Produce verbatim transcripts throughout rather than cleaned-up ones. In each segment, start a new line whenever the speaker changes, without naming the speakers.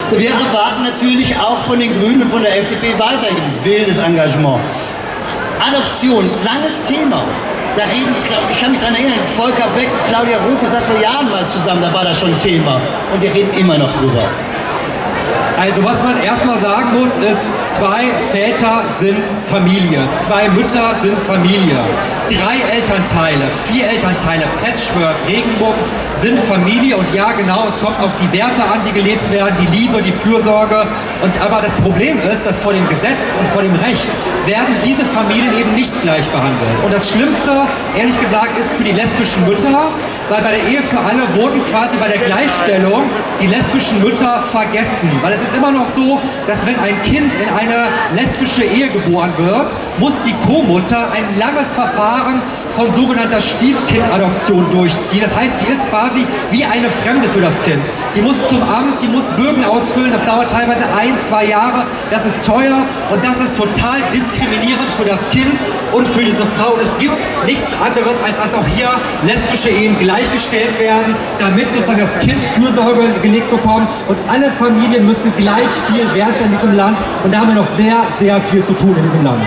Wir erwarten natürlich auch von den Grünen und von der F D P weiterhin wildes Engagement. Adoption, langes Thema. Da reden, ich kann mich daran erinnern, Volker Beck, Claudia Roke saß vor Jahren mal zusammen, da war das schon Thema. Und wir reden immer noch drüber.
Also was man erstmal sagen muss, ist, zwei Väter sind Familie, zwei Mütter sind Familie, drei Elternteile, vier Elternteile, Patchwork, Regenbogen sind Familie und ja genau, es kommt auf die Werte an, die gelebt werden, die Liebe, die Fürsorge. Und aber das Problem ist, dass vor dem Gesetz und vor dem Recht werden diese Familien eben nicht gleich behandelt. Und das Schlimmste, ehrlich gesagt, ist für die lesbischen Mütter, weil bei der Ehe für alle wurden quasi bei der Gleichstellung die lesbischen Mütter vergessen. Weil es ist immer noch so, dass wenn ein Kind in eine lesbische Ehe geboren wird, muss die Co-Mutter ein langes Verfahren von sogenannter Stiefkindadoption durchziehen. Das heißt, die ist quasi wie eine Fremde für das Kind. Die muss zum Amt, die muss Bögen ausfüllen, das dauert teilweise ein, zwei Jahre, das ist teuer und das ist total diskriminierend für das Kind und für diese Frau. Und es gibt nichts anderes, als dass auch hier lesbische Ehen gleichgestellt werden, damit sozusagen das Kind Fürsorge gelegt bekommt und alle Familien müssen gleich viel wert sein in diesem Land und da haben wir noch sehr, sehr viel zu tun in diesem Land.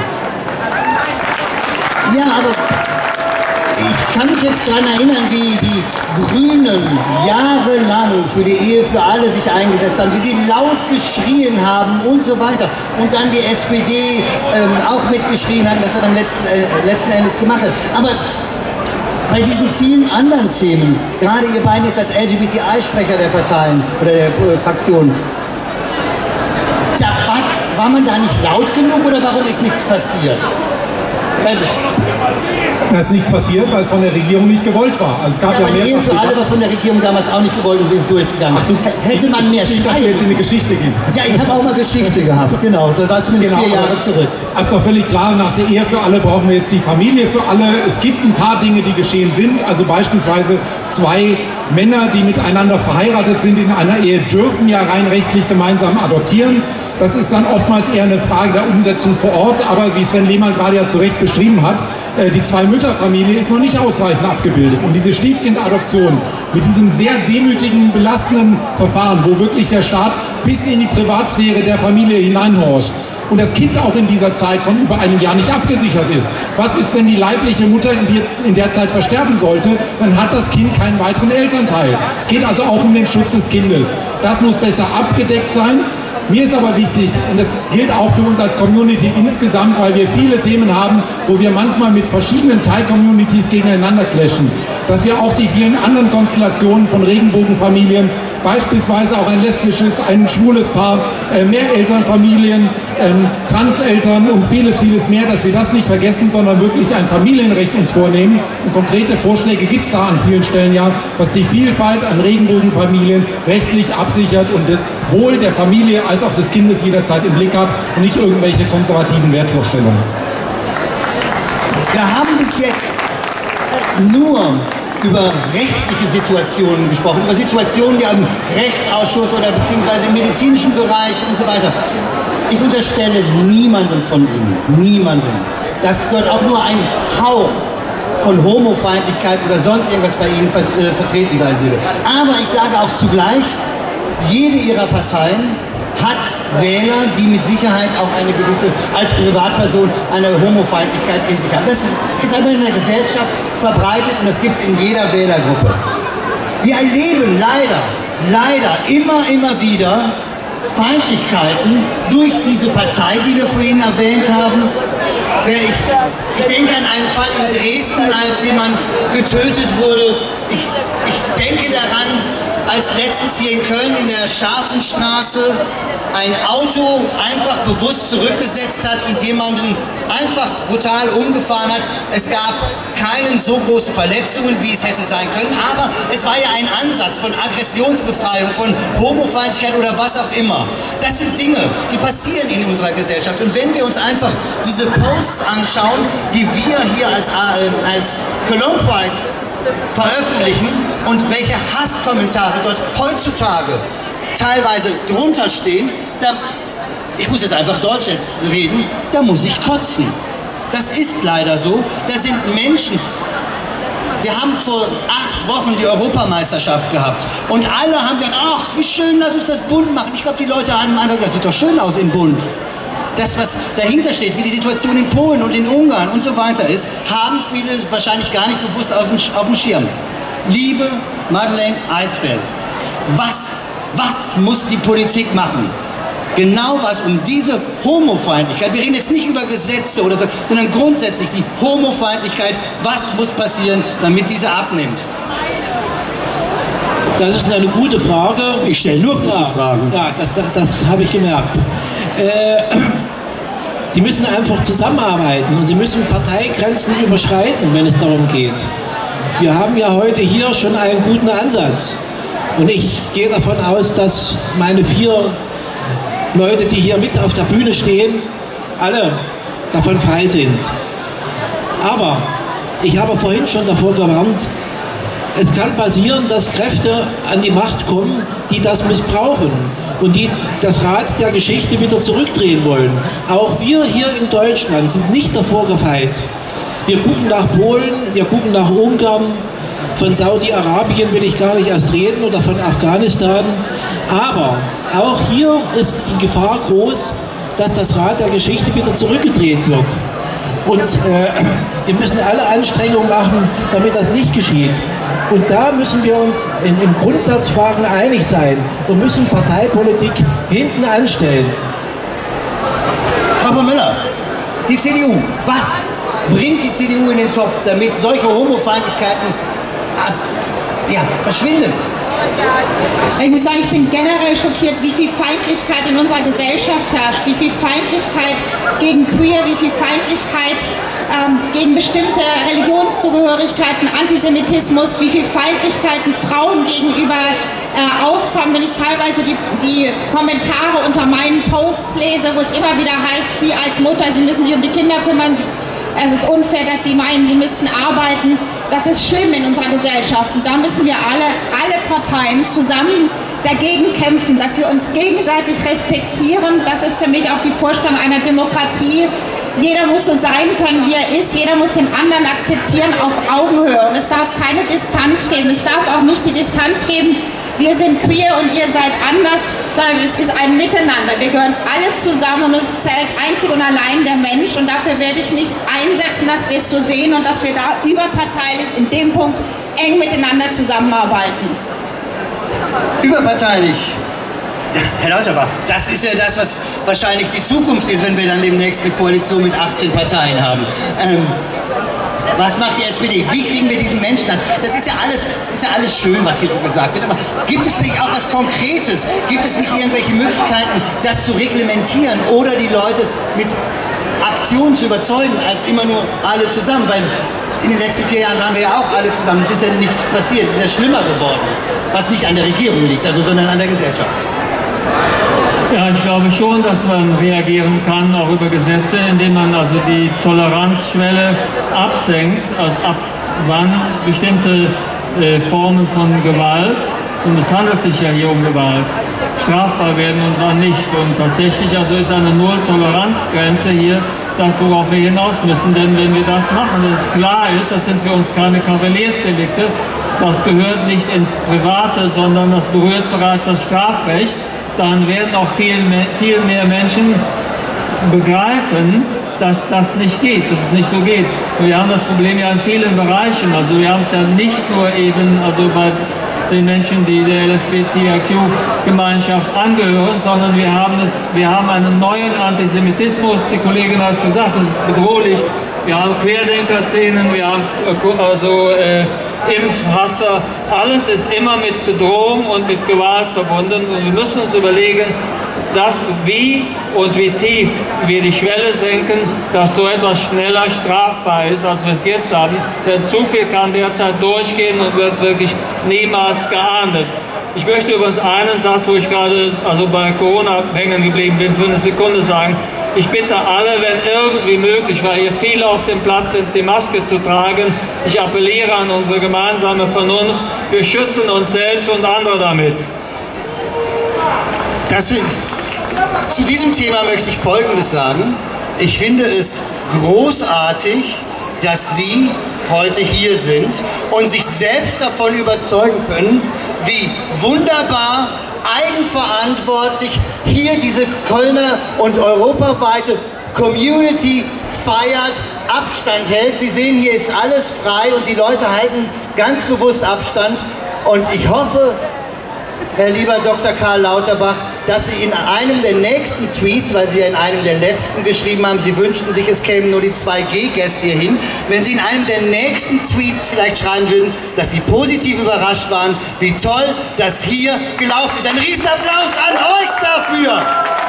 Ja, aber ich kann mich jetzt daran erinnern, wie die Grünen jahrelang für die Ehe für alle sich eingesetzt haben, wie sie laut geschrien haben und so weiter. Und dann die S P D ähm, auch mitgeschrien hat, das er dann letzten, äh, letzten Endes gemacht hat. Aber bei diesen vielen anderen Themen, gerade ihr beiden jetzt als L G B T I-Sprecher der Parteien oder der äh, Fraktionen, da war, war man da nicht laut genug oder warum ist nichts passiert?
Da ist nichts passiert, weil es von der Regierung nicht gewollt war. Also es gab
ja,
ja
aber die Ehe für alle war von der Regierung damals auch nicht gewollt und sie ist durchgegangen. Ach, du, hätte man mehr
Schreiben. Dass wir jetzt in die Geschichte gehen.
Ja, ich habe auch mal Geschichte gehabt, genau. Das war zumindest genau, vier Jahre zurück.
Das ist doch völlig klar, nach der Ehe für alle brauchen wir jetzt die Familie für alle. Es gibt ein paar Dinge, die geschehen sind. Also beispielsweise zwei Männer, die miteinander verheiratet sind in einer Ehe, dürfen ja rein rechtlich gemeinsam adoptieren. Das ist dann oftmals eher eine Frage der Umsetzung vor Ort. Aber wie Sven Lehmann gerade ja zu Recht beschrieben hat, die Zwei-Mütter-Familie ist noch nicht ausreichend abgebildet. Und diese Stiefkindadoption mit diesem sehr demütigen, belastenden Verfahren, wo wirklich der Staat bis in die Privatsphäre der Familie hineinhorcht und das Kind auch in dieser Zeit von über einem Jahr nicht abgesichert ist. Was ist, wenn die leibliche Mutter in der Zeit versterben sollte? Dann hat das Kind keinen weiteren Elternteil. Es geht also auch um den Schutz des Kindes. Das muss besser abgedeckt sein. Mir ist aber wichtig, und das gilt auch für uns als Community insgesamt, weil wir viele Themen haben, wo wir manchmal mit verschiedenen Teil-Communities gegeneinander clashen, dass wir auch die vielen anderen Konstellationen von Regenbogenfamilien, beispielsweise auch ein lesbisches, ein schwules Paar, äh, Mehrelternfamilien, ähm, Transeltern und vieles, vieles mehr, dass wir das nicht vergessen, sondern wirklich ein Familienrecht uns vornehmen. Und konkrete Vorschläge gibt es da an vielen Stellen ja, was die Vielfalt an Regenbogenfamilien rechtlich absichert und das Wohl der Familie als auch des Kindes jederzeit im Blick hat und nicht irgendwelche konservativen Wertvorstellungen.
Wir haben bis jetzt nur über rechtliche Situationen gesprochen, über Situationen, die im Rechtsausschuss oder beziehungsweise im medizinischen Bereich und so weiter. Ich unterstelle niemandem von Ihnen, niemandem, dass dort auch nur ein Hauch von Homofeindlichkeit oder sonst irgendwas bei Ihnen vert äh, vertreten sein würde. Aber ich sage auch zugleich, jede Ihrer Parteien hat Wähler, die mit Sicherheit auch eine gewisse, als Privatperson, eine Homofeindlichkeit in sich haben. Das ist aber in der Gesellschaft verbreitet und das gibt es in jeder Wählergruppe. Wir erleben leider, leider immer, immer wieder Feindlichkeiten durch diese Partei, die wir vorhin erwähnt haben. Ich, ich denke an einen Fall in Dresden, als jemand getötet wurde. Ich, ich denke daran, als letztens hier in Köln in der Scharfenstraße ein Auto einfach bewusst zurückgesetzt hat und jemanden einfach brutal umgefahren hat. Es gab keine so großen Verletzungen, wie es hätte sein können, aber es war ja ein Ansatz von Aggressionsbefreiung, von Homofeindlichkeit oder was auch immer. Das sind Dinge, die passieren in unserer Gesellschaft. Und wenn wir uns einfach diese Posts anschauen, die wir hier als, äh, als Cologne Pride veröffentlichen und welche Hasskommentare dort heutzutage teilweise drunter stehen, da, ich muss jetzt einfach Deutsch jetzt reden, da muss ich kotzen. Das ist leider so. Da sind Menschen, Wir haben vor acht Wochen die Europameisterschaft gehabt und alle haben gesagt, ach, wie schön, lass uns das bunt machen. Ich glaube, die Leute haben einfach gesagt, das sieht doch schön aus in bunt. Das, was dahinter steht, wie die Situation in Polen und in Ungarn und so weiter ist, haben viele wahrscheinlich gar nicht bewusst aus dem, auf dem Schirm. Liebe Madeleine Eisfeld, was, was muss die Politik machen? Genau was, um diese Homofeindlichkeit, wir reden jetzt nicht über Gesetze oder so, sondern grundsätzlich die Homofeindlichkeit, was muss passieren, damit diese abnimmt?
Das ist eine gute Frage.
Ich stelle nur gute
ja,
Fragen.
Ja, das, das, das habe ich gemerkt. Äh, Sie müssen einfach zusammenarbeiten und Sie müssen Parteigrenzen überschreiten, wenn es darum geht. Wir haben ja heute hier schon einen guten Ansatz. Und ich gehe davon aus, dass meine vier Leute, die hier mit auf der Bühne stehen, alle davon frei sind. Aber ich habe vorhin schon davor gewarnt, es kann passieren, dass Kräfte an die Macht kommen, die das missbrauchen und die das Rad der Geschichte wieder zurückdrehen wollen. Auch wir hier in Deutschland sind nicht davor gefeit. Wir gucken nach Polen, wir gucken nach Ungarn, von Saudi-Arabien will ich gar nicht erst reden oder von Afghanistan. Aber auch hier ist die Gefahr groß, dass das Rad der Geschichte wieder zurückgedreht wird. Und äh, wir müssen alle Anstrengungen machen, damit das nicht geschieht. Und da müssen wir uns in, in Grundsatzfragen einig sein und müssen Parteipolitik hinten anstellen.
Frau von Müller, die C D U, was bringt die C D U in den Topf, damit solche Homofeindlichkeiten ja, verschwinden?
Ich muss sagen, ich bin generell schockiert, wie viel Feindlichkeit in unserer Gesellschaft herrscht, wie viel Feindlichkeit gegen Queer, wie viel Feindlichkeit ähm, gegen bestimmte Religionszugehörigkeiten, Antisemitismus, wie viel Feindlichkeiten Frauen gegenüber äh, aufkommen, wenn ich teilweise die, die Kommentare unter meinen Posts lese, wo es immer wieder heißt, Sie als Mutter, Sie müssen sich um die Kinder kümmern, Sie, es ist unfair, dass Sie meinen, Sie müssten arbeiten. Das ist schlimm in unserer Gesellschaft und da müssen wir alle, alle Parteien zusammen dagegen kämpfen, dass wir uns gegenseitig respektieren. Das ist für mich auch die Vorstellung einer Demokratie. Jeder muss so sein können, wie er ist. Jeder muss den anderen akzeptieren auf Augenhöhe. Und es darf keine Distanz geben. Es darf auch nicht die Distanz geben, wir sind queer und ihr seid anders, sondern es ist ein Miteinander. Wir gehören alle zusammen und es zählt einzig und allein der Mensch. Und dafür werde ich mich einsetzen, dass wir es so sehen und dass wir da überparteilich in dem Punkt eng miteinander zusammenarbeiten.
Überparteilich. Herr Lauterbach, das ist ja das, was wahrscheinlich die Zukunft ist, wenn wir dann demnächst eine Koalition mit achtzehn Parteien haben. Ähm, was macht die S P D? Wie kriegen wir diesen Menschen das? Das ist ja alles, ist ja alles schön, was hier so gesagt wird, aber gibt es nicht auch was Konkretes? Gibt es nicht irgendwelche Möglichkeiten, das zu reglementieren oder die Leute mit Aktionen zu überzeugen, als immer nur alle zusammen? Weil in den letzten vier Jahren waren wir ja auch alle zusammen. Es ist ja nichts passiert, es ist ja schlimmer geworden. Was nicht an der Regierung liegt, also, sondern an der Gesellschaft.
Ja, ich glaube schon, dass man reagieren kann, auch über Gesetze, indem man also die Toleranzschwelle absenkt, also ab wann bestimmte äh, Formen von Gewalt, und es handelt sich ja hier um Gewalt, strafbar werden und wann nicht. Und tatsächlich also ist eine Null-Toleranz-Grenze hier das, worauf wir hinaus müssen. Denn wenn wir das machen, dass es klar ist, das sind für uns keine Kavaliersdelikte, das gehört nicht ins Private, sondern das berührt bereits das Strafrecht, dann werden auch viel mehr, viel mehr Menschen begreifen, dass das nicht geht, dass es nicht so geht. Und wir haben das Problem ja in vielen Bereichen. Also wir haben es ja nicht nur eben also bei den Menschen, die der L S B T I Q-Gemeinschaft angehören, sondern wir haben, es, wir haben einen neuen Antisemitismus. Die Kollegin hat es gesagt, das ist bedrohlich. Wir haben Querdenker-Szenen, wir haben also äh, Impfhasser. Alles ist immer mit Bedrohung und mit Gewalt verbunden. Und wir müssen uns überlegen, dass wie und wie tief wir die Schwelle senken, dass so etwas schneller strafbar ist, als wir es jetzt haben. Denn zu viel kann derzeit durchgehen und wird wirklich niemals geahndet. Ich möchte übrigens einen Satz, wo ich gerade also bei Corona hängen geblieben bin, für eine Sekunde sagen. Ich bitte alle, wenn irgendwie möglich, weil hier viele auf dem Platz sind, die Maske zu tragen. Ich appelliere an unsere gemeinsame Vernunft. Wir schützen uns selbst und andere damit.
Das find, zu diesem Thema möchte ich Folgendes sagen. Ich finde es großartig, dass Sie heute hier sind und sich selbst davon überzeugen können, wie wunderbar, eigenverantwortlich hier diese Kölner und europaweite Community feiert, Abstand hält. Sie sehen, hier ist alles frei und die Leute halten ganz bewusst Abstand. Und ich hoffe, Herr lieber Doktor Karl Lauterbach, dass Sie in einem der nächsten Tweets, weil Sie ja in einem der letzten geschrieben haben, Sie wünschten sich, es kämen nur die zwei G-Gäste hier hin, wenn Sie in einem der nächsten Tweets vielleicht schreiben würden, dass Sie positiv überrascht waren, wie toll das hier gelaufen ist. Ein Riesenapplaus an euch dafür!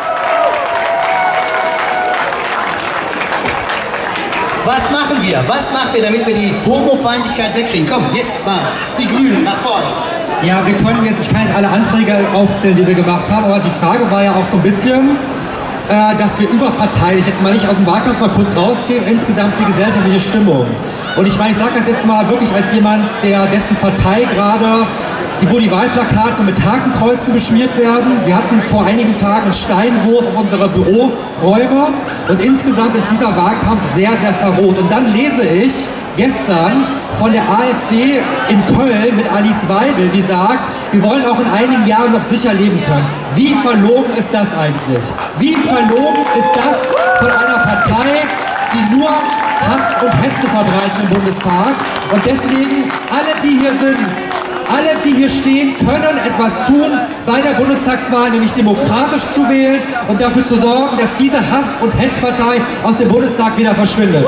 Was machen wir? Was machen wir, damit wir die Homofeindlichkeit wegkriegen? Komm, jetzt mal die Grünen nach vorne.
Ja, wir können jetzt, ich kann jetzt alle Anträge aufzählen, die wir gemacht haben, aber die Frage war ja auch so ein bisschen, äh, dass wir überparteilich, jetzt mal nicht aus dem Wahlkampf mal kurz rausgehen, insgesamt die gesellschaftliche Stimmung. Und ich meine, ich sage das jetzt mal wirklich als jemand, der dessen Partei gerade, die, wo die Wahlplakate mit Hakenkreuzen beschmiert werden. Wir hatten vor einigen Tagen einen Steinwurf auf unsere Büroräume und insgesamt ist dieser Wahlkampf sehr, sehr verroht. Und dann lese ich gestern von der AfD in Köln mit Alice Weidel, die sagt, wir wollen auch in einigen Jahren noch sicher leben können. Wie verlogen ist das eigentlich? Wie verlogen ist das von einer Partei, die nur Hass und Hetze verbreiten im Bundestag? Und deswegen, alle, die hier sind, alle, die hier stehen, können etwas tun bei der Bundestagswahl, nämlich demokratisch zu wählen und dafür zu sorgen, dass diese Hass- und Hetzpartei aus dem Bundestag wieder verschwindet.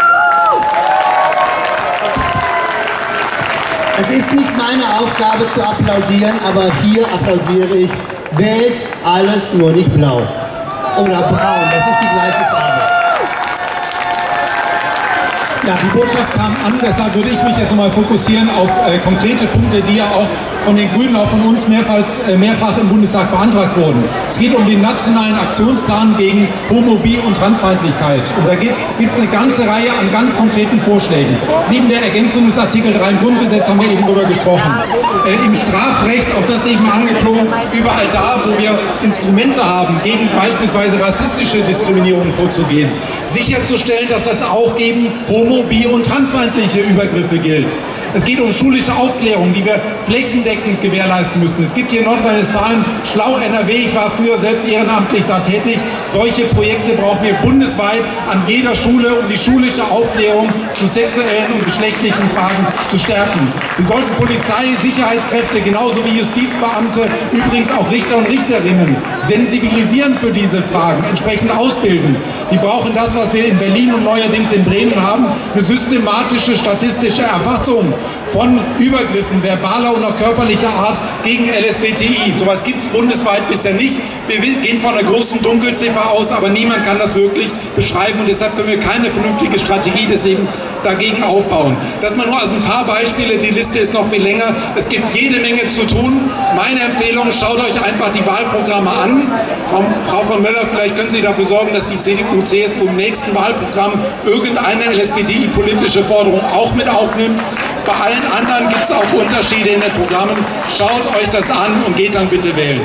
Es ist nicht meine Aufgabe zu applaudieren, aber hier applaudiere ich. Wählt alles nur nicht blau. Oder braun, das ist die gleiche Farbe.
Ja, die Botschaft kam an, deshalb würde ich mich jetzt nochmal fokussieren auf äh, konkrete Punkte, die ja auch von den Grünen, auch von uns mehrfach, äh, mehrfach im Bundestag beantragt wurden. Es geht um den nationalen Aktionsplan gegen Homo-, Bi- und Transfeindlichkeit. Und da gibt es eine ganze Reihe an ganz konkreten Vorschlägen. Neben der Ergänzung des Artikel drei im Grundgesetz haben wir eben darüber gesprochen. Äh, Im Strafrecht, auch das eben angeklungen, überall da, wo wir Instrumente haben, gegen beispielsweise rassistische Diskriminierung vorzugehen. Sicherzustellen, dass das auch gegen Homo-, Bi- und transfeindliche Übergriffe gilt. Es geht um schulische Aufklärung, die wir flächendeckend gewährleisten müssen. Es gibt hier in Nordrhein-Westfalen, Schlau N R W, ich war früher selbst ehrenamtlich da tätig. Solche Projekte brauchen wir bundesweit an jeder Schule, um die schulische Aufklärung zu sexuellen und geschlechtlichen Fragen zu stärken. Wir sollten Polizei, Sicherheitskräfte, genauso wie Justizbeamte, übrigens auch Richter und Richterinnen, sensibilisieren für diese Fragen, entsprechend ausbilden. Die brauchen das, was wir in Berlin und neuerdings in Bremen haben, eine systematische statistische Erfassung von Übergriffen verbaler und auch körperlicher Art gegen L S B T I. Sowas gibt es bundesweit bisher nicht. Wir gehen von einer großen Dunkelziffer aus, aber niemand kann das wirklich beschreiben und deshalb können wir keine vernünftige Strategie deswegen dagegen aufbauen. Das mal nur als ein paar Beispiele, die Liste ist noch viel länger. Es gibt jede Menge zu tun. Meine Empfehlung, schaut euch einfach die Wahlprogramme an. Frau von Möller, vielleicht können Sie dafür sorgen, dass die C D U, C S U im nächsten Wahlprogramm irgendeine L S B T I-politische Forderung auch mit aufnimmt. Bei allen anderen gibt es auch Unterschiede in den Programmen. Schaut euch das an und geht dann bitte wählen.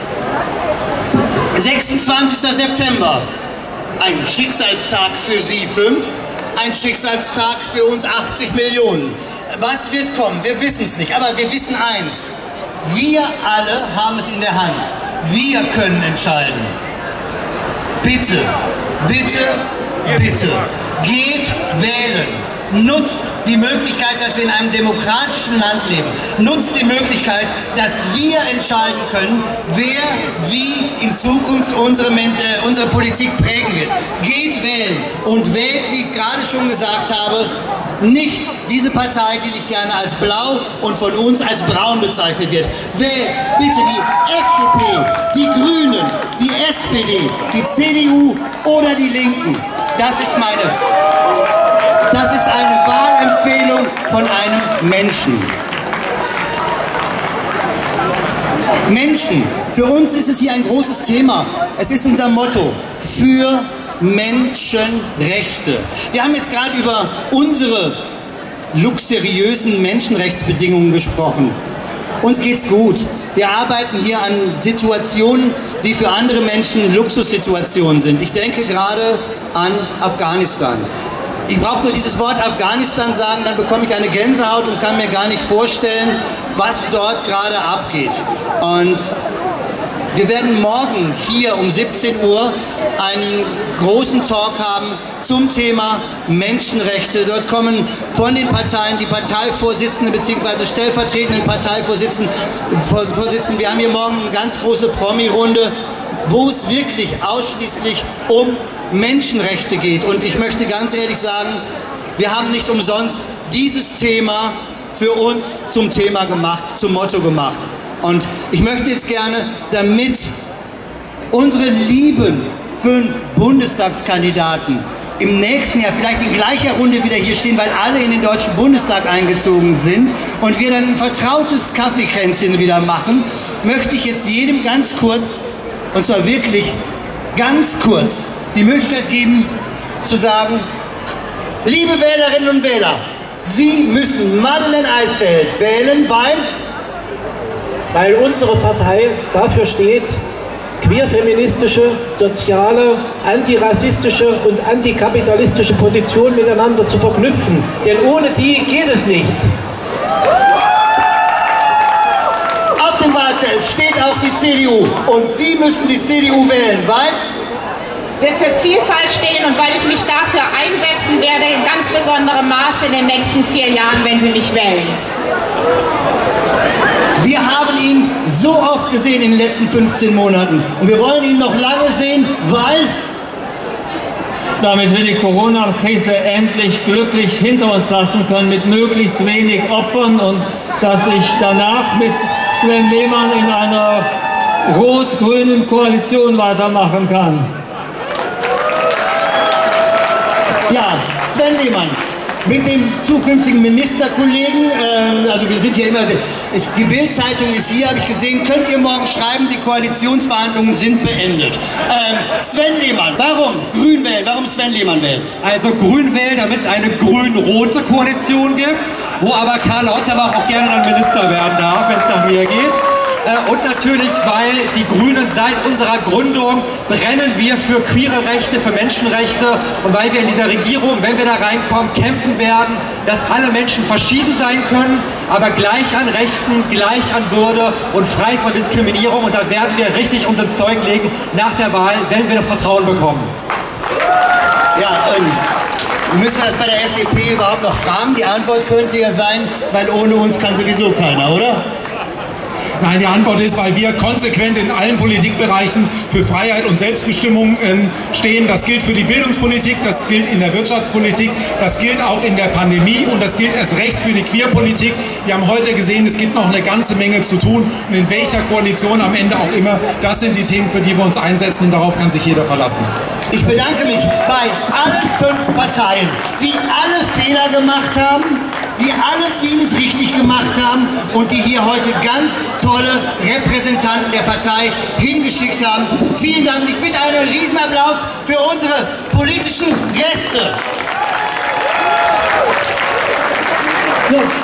sechsundzwanzigster September. Ein Schicksalstag für Sie fünf, ein Schicksalstag für uns achtzig Millionen. Was wird kommen? Wir wissen es nicht, aber wir wissen eins. Wir alle haben es in der Hand. Wir können entscheiden. Bitte, bitte, bitte, geht wählen. Nutzt die Möglichkeit, dass wir in einem demokratischen Land leben. Nutzt die Möglichkeit, dass wir entscheiden können, wer wie in Zukunft unsere, äh, unsere Politik prägen wird. Geht wählen und wählt, wie ich gerade schon gesagt habe, nicht diese Partei, die sich gerne als blau und von uns als braun bezeichnet wird. Wählt bitte die F D P, die Grünen, die S P D, die C D U oder die Linken. Das ist meine... Das ist eine Wahlempfehlung von einem Menschen. Menschen. Für uns ist es hier ein großes Thema. Es ist unser Motto. Für Menschenrechte. Wir haben jetzt gerade über unsere luxuriösen Menschenrechtsbedingungen gesprochen. Uns geht's gut. Wir arbeiten hier an Situationen, die für andere Menschen Luxussituationen sind. Ich denke gerade an Afghanistan. ich brauche nur dieses Wort Afghanistan sagen, dann bekomme ich eine Gänsehaut und kann mir gar nicht vorstellen, was dort gerade abgeht. Und wir werden morgen hier um siebzehn Uhr einen großen Talk haben zum Thema Menschenrechte. Dort kommen von den Parteien die Parteivorsitzenden bzw. stellvertretenden Parteivorsitzenden. Wir haben hier morgen eine ganz große Promi-Runde, wo es wirklich ausschließlich um Menschenrechte geht. Und ich möchte ganz ehrlich sagen, wir haben nicht umsonst dieses Thema für uns zum Thema gemacht, zum Motto gemacht. Und ich möchte jetzt gerne, damit unsere lieben fünf Bundestagskandidaten im nächsten Jahr vielleicht in gleicher Runde wieder hier stehen, weil alle in den Deutschen Bundestag eingezogen sind und wir dann ein vertrautes Kaffeekränzchen wieder machen, möchte ich jetzt jedem ganz kurz, und zwar wirklich ganz kurz, die Möglichkeit geben, zu sagen, liebe Wählerinnen und Wähler, Sie müssen Madeleine Eisfeld wählen, weil...
Weil unsere Partei dafür steht, queerfeministische, soziale, antirassistische und antikapitalistische Positionen miteinander zu verknüpfen. Denn ohne die geht es nicht.
Auf dem Wahlzettel steht auch die C D U und Sie müssen die C D U wählen, weil...
wir für Vielfalt stehen und weil ich mich dafür einsetzen werde in ganz besonderem Maße in den nächsten vier Jahren, wenn Sie mich wählen.
Wir haben ihn so oft gesehen in den letzten fünfzehn Monaten und wir wollen ihn noch lange sehen, weil...
damit wir die Corona-Krise endlich glücklich hinter uns lassen können mit möglichst wenig Opfern und dass ich danach mit Sven Lehmann in einer rot-grünen Koalition weitermachen kann.
Ja, Sven Lehmann, mit dem zukünftigen Ministerkollegen, äh, also wir sind hier immer, ist, die Bild-Zeitung ist hier, habe ich gesehen, könnt ihr morgen schreiben, die Koalitionsverhandlungen sind beendet. Ähm, Sven Lehmann, warum Grün wählen, warum Sven Lehmann wählen?
Also Grün wählen, damit es eine grün-rote Koalition gibt, wo aber Karl Lauterbach auch gerne dann Minister werden darf, wenn es nach mir geht. Und natürlich, weil die Grünen seit unserer Gründung brennen wir für queere Rechte, für Menschenrechte und weil wir in dieser Regierung, wenn wir da reinkommen, kämpfen werden, dass alle Menschen verschieden sein können, aber gleich an Rechten, gleich an Würde und frei von Diskriminierung. Und da werden wir richtig uns ins Zeug legen nach der Wahl, wenn wir das Vertrauen bekommen.
Ja, ähm, wir müssen das bei der F D P überhaupt noch fragen. Die Antwort könnte ja sein, weil ohne uns kann sowieso keiner, oder?
Nein, die Antwort ist, weil wir konsequent in allen Politikbereichen für Freiheit und Selbstbestimmung ähm, stehen. Das gilt für die Bildungspolitik, das gilt in der Wirtschaftspolitik, das gilt auch in der Pandemie und das gilt erst recht für die Queerpolitik. Wir haben heute gesehen, es gibt noch eine ganze Menge zu tun und in welcher Koalition am Ende auch immer, das sind die Themen, für die wir uns einsetzen und darauf kann sich jeder verlassen.
Ich bedanke mich bei allen fünf Parteien, die alle Fehler gemacht haben, die alle vieles richtig gemacht haben und die hier heute ganz tolle Repräsentanten der Partei hingeschickt haben. Vielen Dank. Ich bitte einen Riesenapplaus für unsere politischen Gäste. So.